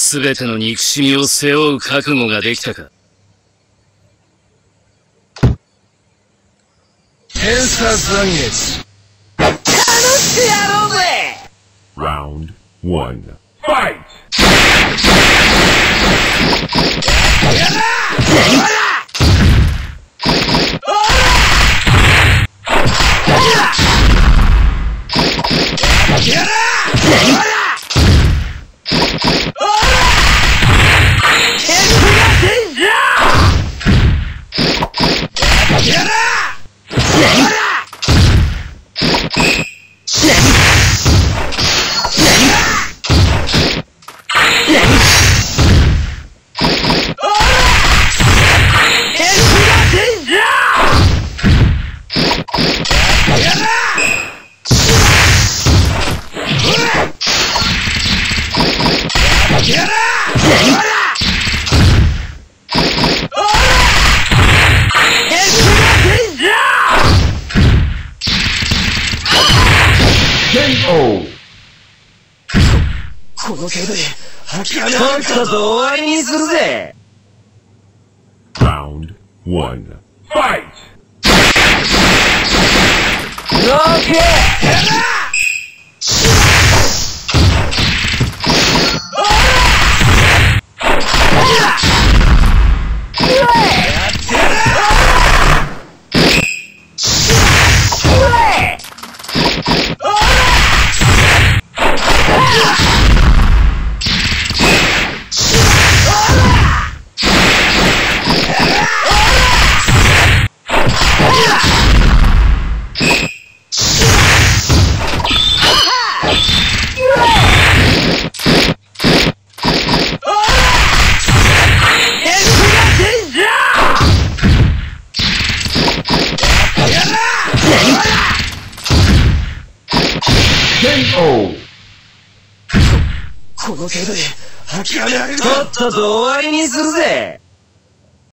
すべての憎しみを背負う覚悟ができたか。天差残月。 楽しくやろうぜ。 Round 1 Fight! この程度で諦めとっとと終わりにするぜ。 Round 1 Fight! ロケこの程度で諦められる。とっとと終わりにするぜ。